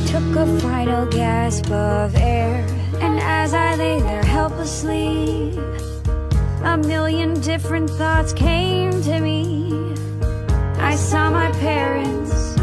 Took a final gasp of air, and as I lay there helplessly, a million different thoughts came to me. I saw my parents